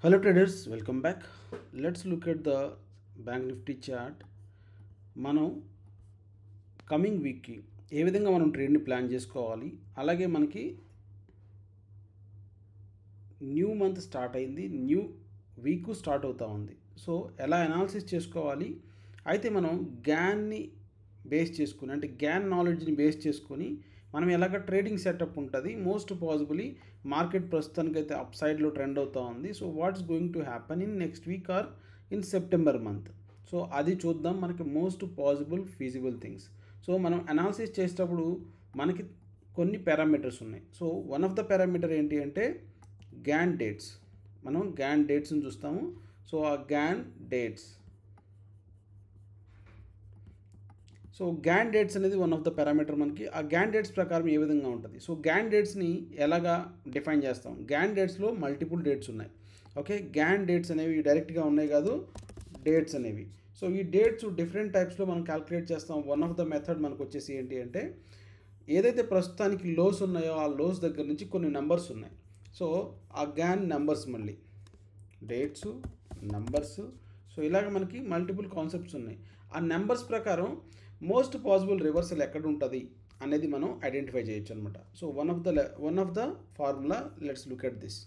Hello traders, welcome back. Let's look at the Bank Nifty chart. మనం coming వీక్కి ఏ విధంగా మనం ట్రేడ్ని ప్లాన్ చేసుకోవాలి, అలాగే మనకి న్యూ మంత్ స్టార్ట్ అయింది, న్యూ వీక్ స్టార్ట్ అవుతూ ఉంది. సో ఎలా అనాలిసిస్ చేసుకోవాలి, అయితే మనం గ్యాన్ని బేస్ చేసుకుని, అంటే గ్యాన్ నాలెడ్జ్ని బేస్ చేసుకొని మనం ఎలాగ ట్రేడింగ్ సెటప్ ఉంటుంది. మోస్ట్ పాసిబుల్లీ మార్కెట్ ప్రస్తుతానికైతే అప్ సైడ్లో ట్రెండ్ అవుతూ ఉంది. So what's going to happen in next week or in September month. So అది చూద్దాం, మనకి most possible feasible things. So మనం అనాలిసిస్ చేసేటప్పుడు మనకి కొన్ని పారామీటర్స్ ఉన్నాయి. So one of the parameter ఏంటి అంటే గ్యాన్ డేట్స్. మనం గ్యాన్ డేట్స్ని చూస్తాము. సో ఆ Gann dates, so Gann dates అనేది వన్ ఆఫ్ ద పారామీటర్. మనకి ఆ గ్యాన్ డేట్స్ ప్రకారం ఏ విధంగా ఉంటుంది. సో గ్యాన్ డేట్స్ని ఎలాగా డిఫైన్ చేస్తాం. గ్యాన్ డేట్స్లో మల్టిపుల్ డేట్స్ ఉన్నాయి. ఓకే, గ్యాన్ డేట్స్ అనేవి డైరెక్ట్గా ఉన్నాయి కాదు, డేట్స్ అనేవి. సో ఈ డేట్స్ డిఫరెంట్ టైప్స్లో మనం క్యాలిక్యులేట్ చేస్తాం. వన్ ఆఫ్ ద మెథడ్ మనకు వచ్చేసి ఏంటి అంటే, ఏదైతే ప్రస్తుతానికి లోస్ ఉన్నాయో ఆ లోస్ దగ్గర నుంచి కొన్ని నెంబర్స్ ఉన్నాయి. సో ఆ గ్యాన్ నెంబర్స్, మళ్ళీ డేట్స్, నంబర్స్, సో ఇలాగ మనకి మల్టిపుల్ కాన్సెప్ట్స్ ఉన్నాయి. ఆ నెంబర్స్ ప్రకారం మోస్ట్ పాసిబుల్ రివర్సల్ ఎక్కడ ఉంటుంది అనేది మనం ఐడెంటిఫై చేయొచ్చు అనమాట. So one of the formula, let's look at this.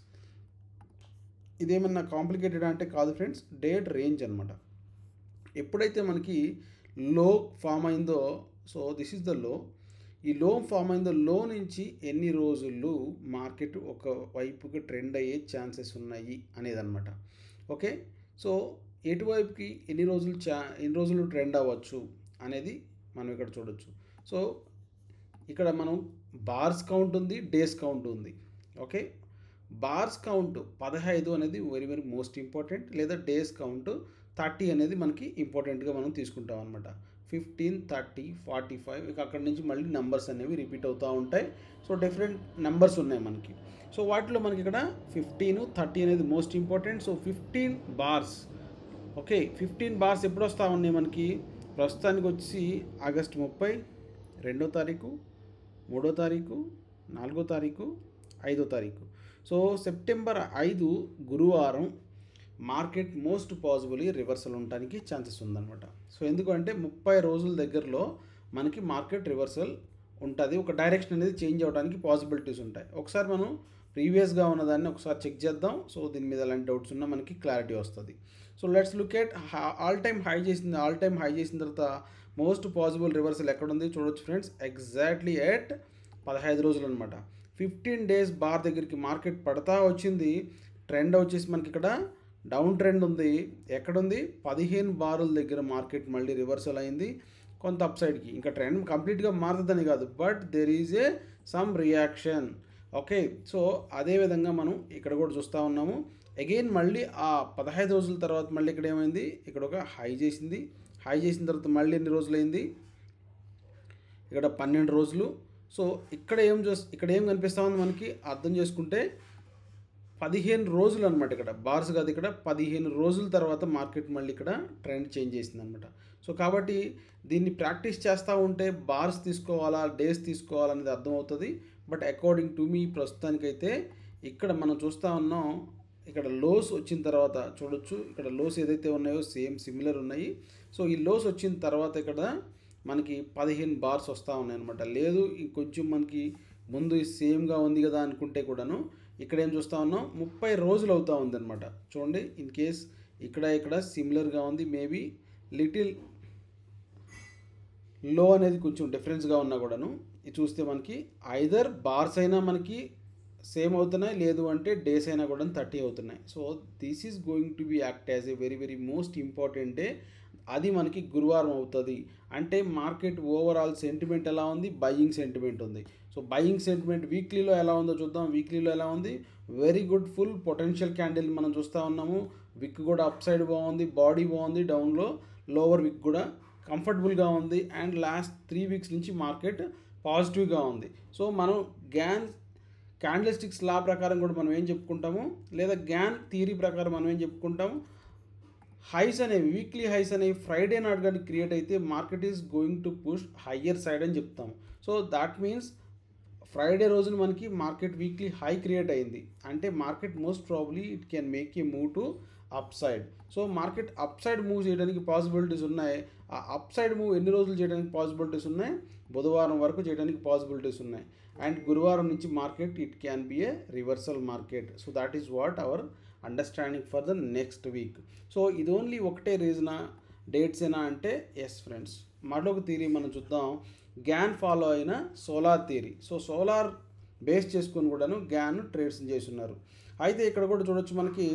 ఇదేమన్నా కాంప్లికేటెడ్ అంటే కాదు ఫ్రెండ్స్, డేట్ రేంజ్ అనమాట. ఎప్పుడైతే మనకి లో ఫామ్ అయిందో, so this is the low, ఈ లో ఫామ్ అయిందో, లో నుంచి ఎన్ని రోజులు మార్కెట్ ఒక వైపుకి ట్రెండ్ అయ్యే ఛాన్సెస్ ఉన్నాయి అనేది అనమాట. ఓకే, సో ఎటువైపుకి ఎన్ని రోజులు ట్రెండ్ అవ్వచ్చు అనేది మనం ఇక్కడ చూడొచ్చు. సో ఇక్కడ మనం బార్స్ కౌంట్ ఉంది, డేస్ కౌంట్ ఉంది. ఓకే, బార్స్ కౌంట్ 15 అనేది వెరీ వెరీ మోస్ట్ ఇంపార్టెంట్, లేదా డేస్ కౌంట్ 30 అనేది మనకి ఇంపార్టెంట్గా మనం తీసుకుంటాం అనమాట. 15, 30, 45, ఇక అక్కడి నుంచి మళ్ళీ నెంబర్స్ అనేవి రిపీట్ అవుతూ ఉంటాయి. సో డిఫరెంట్ నెంబర్స్ ఉన్నాయి మనకి. సో వాటిలో మనకి ఇక్కడ 15, 30 అనేది most important. So 15 bars. Okay, 15 bars ఎప్పుడు వస్తూ ఉన్నాయి మనకి, ప్రస్తుతానికి వచ్చి ఆగస్టు 30, 2వ తారీఖు, 3వ తారీఖు, 4వ తారీఖు, 5వ తారీఖు. సో సెప్టెంబర్ 5 గురువారం మార్కెట్ మోస్ట్ పాసిబుల్లీ రివర్సల్ ఉండడానికి ఛాన్సెస్ ఉందన్నమాట. సో ఎందుకంటే 30 రోజుల దగ్గరలో మనకి మార్కెట్ రివర్సల్ ఉంటుంది, ఒక డైరెక్షన్ అనేది చేంజ్ అవ్వడానికి పాసిబిలిటీస్ ఉంటాయి. ఒకసారి మనం ప్రీవియస్గా ఉన్నదాన్ని ఒకసారి చెక్ చేద్దాం. సో దీని మీద ఎలాంటి డౌట్స్ ఉన్నా మనకి క్లారిటీ వస్తుంది. So let's look at all time high చేసిన తర్వాత మోస్ట్ పాసిబుల్ రివర్సల్ ఎక్కడ ఉంది చూడొచ్చు ఫ్రెండ్స్. ఎగ్జాక్ట్లీ ఎట్ 15 రోజులు అనమాట. 15 డేస్ బార్ దగ్గరికి మార్కెట్ పడతా వచ్చింది. ట్రెండ్ వచ్చేసి మనకి ఇక్కడ డౌన్ ట్రెండ్ ఉంది. ఎక్కడుంది, 15 బారుల దగ్గర మార్కెట్ మళ్ళీ రివర్సల్ అయింది కొంత అప్ సైడ్కి. ఇంకా ట్రెండ్ కంప్లీట్గా మారుతుందని కాదు, but there is a some reaction. Okay, so అదేవిధంగా మనం ఇక్కడ కూడా చూస్తూ ఉన్నాము. అగైన్ మళ్ళీ ఆ 15 రోజుల తర్వాత మళ్ళీ ఇక్కడ ఏమైంది, ఇక్కడ ఒక హై చేసింది. హై చేసిన తర్వాత మళ్ళీ ఎన్ని రోజులు అయింది, ఇక్కడ 12 రోజులు. సో ఇక్కడ ఏం కనిపిస్తూ ఉంది మనకి, అర్థం చేసుకుంటే 15 రోజులు అనమాట. ఇక్కడ బార్స్ కాదు, ఇక్కడ 15 రోజుల తర్వాత మార్కెట్ మళ్ళీ ఇక్కడ ట్రెండ్ చేంజ్ చేసింది అనమాట. సో కాబట్టి దీన్ని ప్రాక్టీస్ చేస్తూ ఉంటే బార్స్ తీసుకోవాలా, డేస్ తీసుకోవాలా అనేది అర్థమవుతుంది. బట్ అకార్డింగ్ టు మీ ప్రస్తుతానికైతే ఇక్కడ మనం చూస్తూ ఉన్నాం, ఇక్కడ లోస్ వచ్చిన తర్వాత చూడొచ్చు, ఇక్కడ లోస్ ఏదైతే ఉన్నాయో సేమ్ సిమిలర్ ఉన్నాయి. సో ఈ లోస్ వచ్చిన తర్వాత ఇక్కడ మనకి 15 బార్స్ వస్తూ ఉన్నాయి అనమాట. లేదు ఇంకొంచెం మనకి ముందు సేమ్గా ఉంది కదా అనుకుంటే కూడాను ఇక్కడ ఏం చూస్తూ ఉన్నాం, 30 రోజులు అవుతూ ఉంది అనమాట. చూడండి, ఇన్ కేస్ ఇక్కడ సిమిలర్గా ఉంది, మేబీ లిటిల్ లో అనేది కొంచెం డిఫరెన్స్గా ఉన్నా కూడాను ఇది చూస్తే మనకి ఐదర్ బార్స్ అయినా మనకి సేమ్ అవుతున్నాయి, లేదు అంటే డేస్ అయినా కూడా 30 అవుతున్నాయి. So this is going to be act as a very very most important day. అది మనకి గురువారం అవుతుంది. అంటే మార్కెట్ ఓవరాల్ సెంటిమెంట్ ఎలా ఉంది, బయింగ్ సెంటిమెంట్ ఉంది. సో బయింగ్ సెంటిమెంట్ వీక్లీలో ఎలా ఉందో చూద్దాం. వీక్లీలో ఎలా ఉంది, very good, full potential candle మనం చూస్తూ ఉన్నాము. విక్ కూడా అప్ సైడ్ బాగుంది, బాడీ బాగుంది, డౌన్లో లోవర్ విక్ కూడా కంఫర్టబుల్గా ఉంది. అండ్ లాస్ట్ 3 వీక్స్ నుంచి మార్కెట్ పాజిటివ్గా ఉంది. సో మనం క్యాండిల్ స్టిక్స్ లా ప్రకారం కూడా మనం ఏం చెప్పుకుంటాము, లేదా గ్యాన్ థియరీ ప్రకారం మనం ఏం చెప్పుకుంటాము, హైస్ అనేవి, వీక్లీ హైస్ అనేవి ఫ్రైడే నాట్ కానీ క్రియేట్ అయితే market is going to push higher side అని చెప్తాము. సో దాట్ మీన్స్ ఫ్రైడే రోజున మనకి మార్కెట్ వీక్లీ హై క్రియేట్ అయింది, అంటే market most probably it can make a move to up side. So market up side move చేయడానికి possibilities ఉన్నాయి. ఆ up side move ఎన్ని రోజులు చేయడానికి పాసిబిలిటీస్ ఉన్నాయి? బుధవారం వరకు చేయడానికి పాసిబిలిటీస్ ఉన్నాయి. అండ్ గురువారం నుంచి market it can be a reversal market. So that is what our understanding for the next week. So ఇది ఓన్లీ ఒకటే రీజనా, డేట్స్ ఏనా అంటే ఎస్ ఫ్రెండ్స్. మరొక థియరీ మనం చూద్దాం, గ్యాన్ ఫాలో అయిన solar theory. So solar base చేసుకొని కూడాను గ్యాన్ ట్రేడ్స్ చేస్తున్నారు. అయితే ఇక్కడ కూడా చూడొచ్చు, మనకి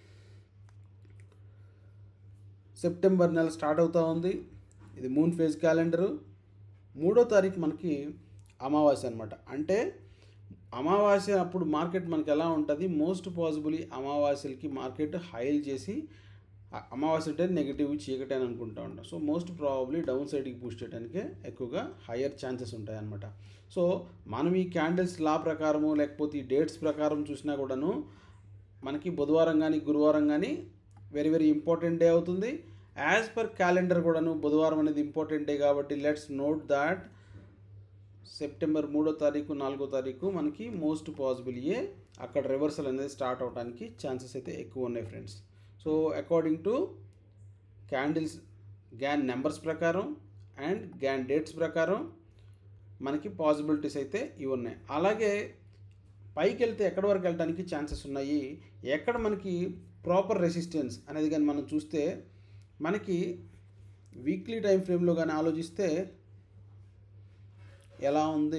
సెప్టెంబర్ నెల స్టార్ట్ అవుతూ ఉంది. ఇది మూన్ ఫేజ్ క్యాలెండరు. 3వ తారీఖు మనకి అమావాస్య అనమాట. అంటే అమావాస్య అప్పుడు మార్కెట్ మనకి ఎలా ఉంటుంది? మోస్ట్ పాసిబుల్లీ అమావాస్యలకి మార్కెట్ హైల్ చేసి, అమావాస్య అంటే నెగిటివ్ చీకటి అని అనుకుంటా ఉంటాం. సో మోస్ట్ ప్రాబబ్లీ డౌన్ సైడ్కి పుష్ చేయడానికే ఎక్కువగా హయ్యర్ ఛాన్సెస్ ఉంటాయి అన్నమాట. సో మనం ఈ క్యాండిల్స్ లా ప్రకారము లేకపోతే ఈ డేట్స్ ప్రకారం చూసినా కూడాను మనకి బుధవారం కానీ గురువారం కానీ వెరీ వెరీ ఇంపార్టెంట్ డే అవుతుంది. యాజ్ పర్ క్యాలెండర్ కూడాను బుధవారం అనేది ఇంపార్టెంట్ డే కాబట్టి లెట్స్ నోట్ దాట్ సెప్టెంబర్ 3వ తారీఖు 4వ తారీఖు మనకి మోస్ట్ పాసిబుల్ అక్కడ రివర్సల్ అనేది స్టార్ట్ అవడానికి ఛాన్సెస్ అయితే ఎక్కువ ఉన్నాయి friends. So according to candles Gann numbers ప్రకారం అండ్ గ్యాన్ డేట్స్ ప్రకారం మనకి పాసిబిలిటీస్ అయితే ఇవి ఉన్నాయి. అలాగే పైకి వెళ్తే ఎక్కడి వరకు వెళ్ళడానికి ఛాన్సెస్ ఉన్నాయి, ఎక్కడ మనకి ప్రాపర్ రెసిస్టెన్స్ అనేది కానీ మనం చూస్తే, మనకి వీక్లీ టైం ఫ్రేమ్లో కానీ ఆలోచిస్తే ఎలా ఉంది?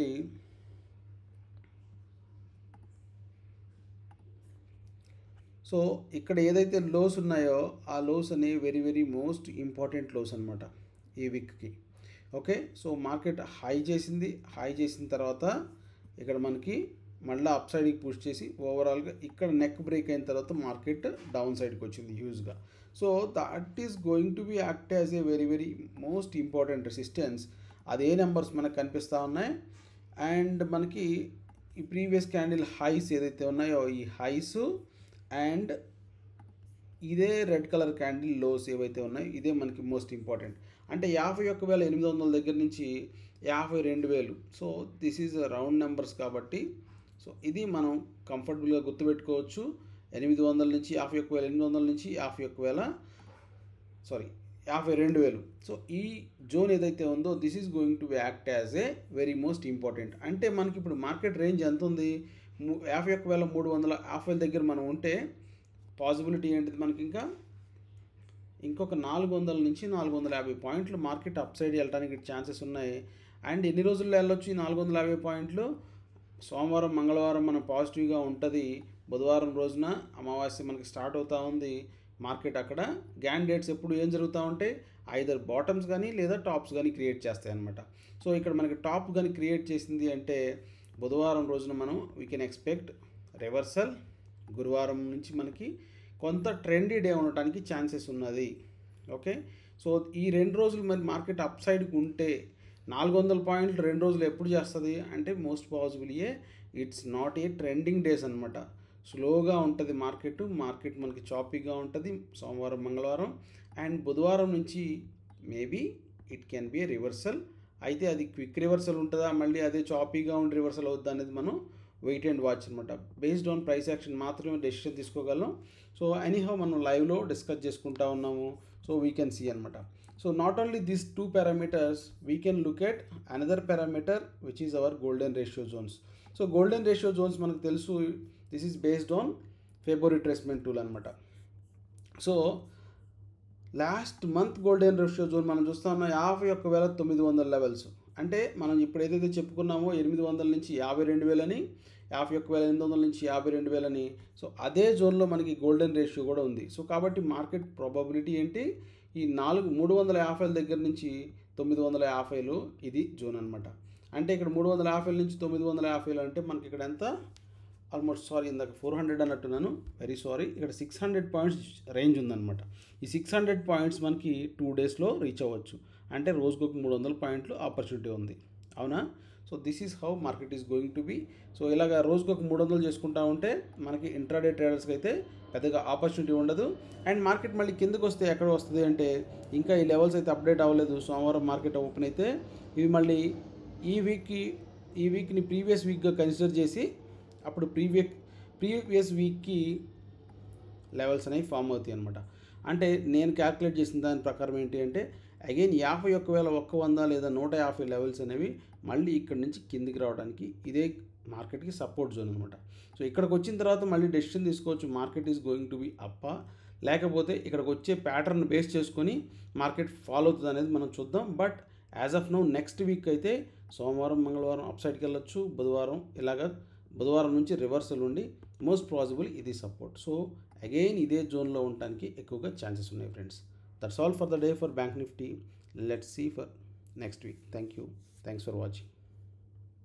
సో ఇక్కడ ఏదైతే లోస్ ఉన్నాయో ఆ లోస్ అనేవి very very most important lows అనమాట ఈ వీక్కి. ఓకే, సో మార్కెట్ హై చేసిన తర్వాత ఇక్కడ మనకి మళ్ళీ అప్ సైడ్కి పుష్ చేసి ఓవరాల్గా ఇక్కడ నెక్ బ్రేక్ అయిన తర్వాత మార్కెట్ డౌన్ సైడ్కి వచ్చింది హ్యూజ్గా. So that is going to be act as a very very most important resistance. అదే నెంబర్స్ మనకు కనిపిస్తూ ఉన్నాయి. అండ్ మనకి ఈ ప్రీవియస్ క్యాండిల్ హైస్ ఏదైతే ఉన్నాయో ఈ హైస్ అండ్ ఇదే రెడ్ కలర్ క్యాండిల్ లోస్ ఏవైతే ఉన్నాయో ఇదే మనకి మోస్ట్ ఇంపార్టెంట్. అంటే 51,800 దగ్గర నుంచి 52,000. So this is round numbers కాబట్టి సో ఇది మనం కంఫర్టబుల్గా గుర్తుపెట్టుకోవచ్చు. 800 నుంచి 51,800 నుంచి 52,000. సో ఈ జోన్ ఏదైతే ఉందో this is going to act as a very most important. అంటే మనకి ఇప్పుడు మార్కెట్ రేంజ్ ఎంత ఉంది? 51,350 దగ్గర మనం ఉంటే పాసిబిలిటీ ఏంటిది? మనకి ఇంకొక 400 నుంచి 450 పాయింట్లు మార్కెట్ అప్ సైడ్ వెళ్ళడానికి ఛాన్సెస్ ఉన్నాయి. అండ్ ఎన్ని రోజుల్లో వెళ్ళొచ్చు ఈ 450 పాయింట్లు? సోమవారం మంగళవారం మనం పాజిటివ్గా ఉంటుంది. బుధవారం రోజున అమావాస్య మనకి స్టార్ట్ అవుతూ ఉంది మార్కెట్. అక్కడ గ్యాన్ డేట్స్ ఎప్పుడు ఏం జరుగుతూ ఉంటే ఐదర్ బాటమ్స్ కానీ లేదా టాప్స్ కానీ క్రియేట్ చేస్తాయి అన్నమాట. సో ఇక్కడ మనకి టాప్ కానీ క్రియేట్ చేసింది అంటే బుధవారం రోజున మనం వీ కెన్ ఎక్స్పెక్ట్ రివర్సల్. గురువారం నుంచి మనకి కొంత ట్రెండీ డే ఉండటానికి ఛాన్సెస్ ఉన్నది. ఓకే, సో ఈ 2 రోజులు మరి మార్కెట్ అప్ సైడ్కి ఉంటే 400 పాయింట్లు 2 రోజులు ఎప్పుడు చేస్తుంది అంటే most possible it's not a trending days అనమాట. స్లోగా ఉంటుంది మార్కెట్ మనకి చాపీగా ఉంటుంది సోమవారం మంగళవారం. అండ్ బుధవారం నుంచి maybe it can be a reversal. అయితే అది క్విక్ రివర్సల్ ఉంటుందా, మళ్ళీ అదే చాపీగా ఉండి రివర్సల్ అవుద్దా అనేది మనం వెయిట్ అండ్ వాచ్ అనమాట. బేస్డ్ ఆన్ ప్రైస్ యాక్షన్ మాత్రమే డెసిషన్ తీసుకోగలం. సో ఎనీహౌ మనం లైవ్లో డిస్కస్ చేసుకుంటా ఉన్నాము. సో వీ కెన్ సీ అనమాట. So not only this 2 parameters, we can look at another parameter which is our golden ratio zones. So golden ratio zones మనకు తెలుసు, this is based on ఫేబర్ retracement tool అనమాట. So last month golden ratio zone మనం చూస్తా ఉన్నాం 51,900 levels. అంటే మనం ఇప్పుడు ఏదైతే చెప్పుకున్నామో 800 నుంచి 52,000 అని, 51,800 నుంచి 52,000 అని. సో అదే జోన్లో మనకి గోల్డెన్ రేషియో కూడా ఉంది. సో కాబట్టి మార్కెట్ ప్రాబబిలిటీ ఏంటి? ఈ 350 దగ్గర నుంచి 950 ఇది జోన్ అనమాట. అంటే ఇక్కడ 350 నుంచి 950 అంటే మనకి ఇక్కడ ఎంత? ఆల్మోస్ట్ ఇందాక 400 అన్నట్టున్నాను, వెరీ సారీ. ఇక్కడ 600 పాయింట్స్ రేంజ్ ఉందన్నమాట. ఈ 600 పాయింట్స్ మనకి 2 డేస్లో రీచ్ అవ్వచ్చు. అంటే రోజుకొక 300 పాయింట్లు ఆపర్చునిటీ ఉంది, అవునా? So this is how market is going to be. So ఇలాగ రోజుకొక 300 చేసుకుంటా ఉంటే మనకి ఇంట్రాడే ట్రేడర్స్కి అయితే పెద్దగా ఆపర్చునిటీ ఉండదు. అండ్ మార్కెట్ మళ్ళీ కిందకు వస్తే ఎక్కడ వస్తుంది అంటే ఇంకా ఈ లెవెల్స్ అయితే అప్డేట్ అవ్వలేదు. సోమవారం మార్కెట్ ఓపెన్ అయితే ఇవి మళ్ళీ ఈ వీక్కి ఈ వీక్ని ప్రీవియస్ వీక్గా కన్సిడర్ చేసి అప్పుడు ప్రీవియస్ వీక్కి లెవెల్స్ అనేవి ఫామ్ అవుతాయి అనమాట. అంటే నేను క్యాల్కులేట్ చేసిన దాని ప్రకారం ఏంటి అంటే అగైన్ 51,100 లేదా 150 లెవెల్స్ అనేవి మళ్ళీ ఇక్కడ నుంచి కిందికి రావడానికి ఇదే మార్కెట్కి సపోర్ట్ జోన్ అనమాట. సో ఇక్కడికి వచ్చిన తర్వాత మళ్ళీ డెసిషన్ తీసుకోవచ్చు, market is going to be అప్పా, లేకపోతే ఇక్కడికి వచ్చే ప్యాటర్న్ బేస్ చేసుకొని మార్కెట్ ఫాలో అవుతుంది అనేది మనం చూద్దాం. But as of now next week అయితే సోమవారం మంగళవారం అప్ సైడ్కి వెళ్ళొచ్చు, బుధవారం నుంచి రివర్సల్ ఉండి మోస్ట్ పాసిబుల్ ఇది సపోర్ట్. సో అగైన్ ఇదే జోన్లో ఉండడానికి ఎక్కువగా ఛాన్సెస్ ఉన్నాయి friends. That's all for the day for Bank Nifty. Let's see for next week. Thank you. Thanks for watching.